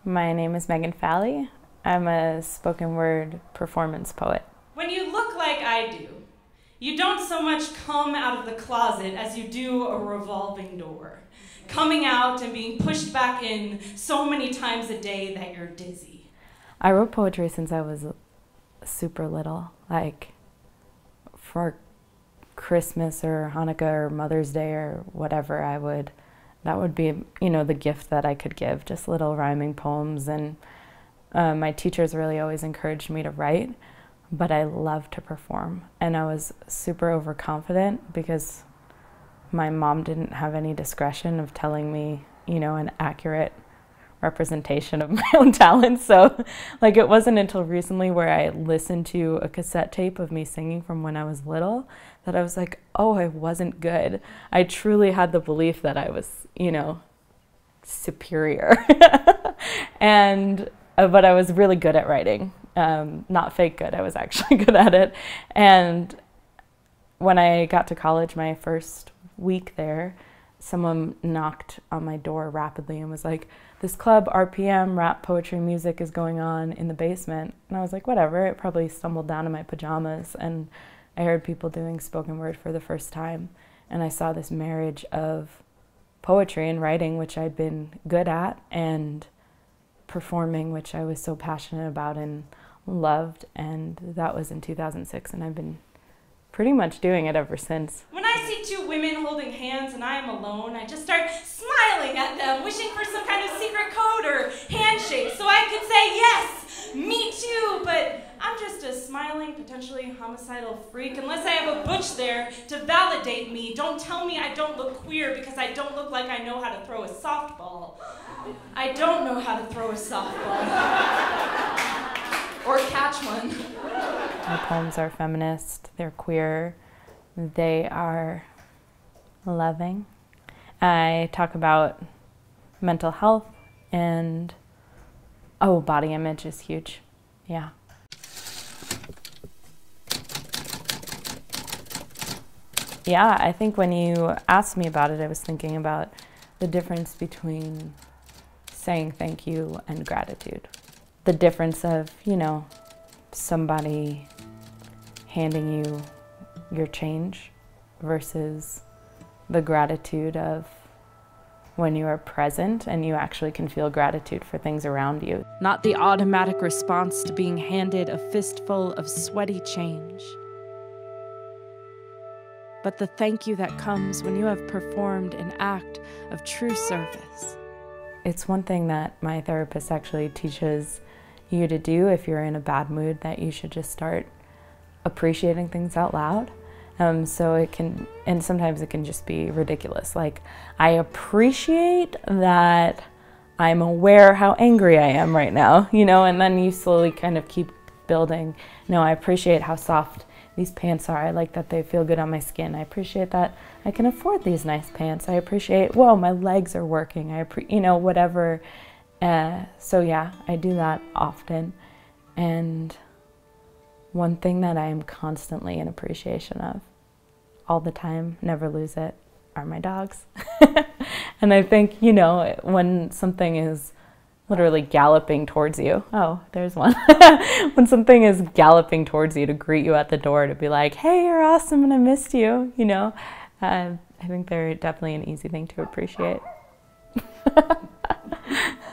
My name is Megan Falley. I'm a spoken word performance poet. When you look like I do, you don't so much come out of the closet as you do a revolving door, coming out and being pushed back in so many times a day that you're dizzy. I wrote poetry since I was super little, like for Christmas or Hanukkah or Mother's Day or whatever. That would be, the gift that I could give, just little rhyming poems. And my teachers really always encouraged me to write, but I love to perform. And I was super overconfident because my mom didn't have any discretion of telling me, an accurate representation of my own talents. So it wasn't until recently where I listened to a cassette tape of me singing from when I was little that I was like, oh, I wasn't good. I truly had the belief that I was, superior. But I was really good at writing. Not fake good, I was actually good at it. And when I got to college, my first week there, someone knocked on my door rapidly and was like, this club, RPM, rap, poetry, music is going on in the basement. And I was like, whatever. It probably stumbled down in my pajamas. And I heard people doing spoken word for the first time. And I saw this marriage of poetry and writing, which I'd been good at, and performing, which I was so passionate about and loved. And that was in 2006. And I've been pretty much doing it ever since. When I see two women holding hands and I am alone, I just start smiling at them, wishing for some kind of secret code or handshake so I could say, yes, me too, but I'm just a smiling, potentially homicidal freak unless I have a butch there to validate me. Don't tell me I don't look queer because I don't look like I know how to throw a softball. I don't know how to throw a softball. Or catch one. My poems are feminist, they're queer, they are loving. I talk about mental health and, body image is huge, yeah. Yeah, I think when you asked me about it, I was thinking about the difference between saying thank you and gratitude. The difference of, somebody handing you your change versus the gratitude of when you are present and you actually can feel gratitude for things around you. Not the automatic response to being handed a fistful of sweaty change, but the thank you that comes when you have performed an act of true service. It's one thing that my therapist actually teaches you to do if you're in a bad mood, that you should just start appreciating things out loud. So it can, and sometimes it can just be ridiculous. Like, I appreciate that I'm aware how angry I am right now, and then you slowly kind of keep building. No, I appreciate how soft these pants are. I like that they feel good on my skin. I appreciate that I can afford these nice pants. I appreciate, whoa, my legs are working. Whatever. So yeah, I do that often. And one thing that I am constantly in appreciation of, all the time, never lose it, are my dogs. And I think, when something is literally galloping towards you, oh, there's one. When something is galloping towards you to greet you at the door, to be like, hey, you're awesome and I missed you, I think they're definitely an easy thing to appreciate.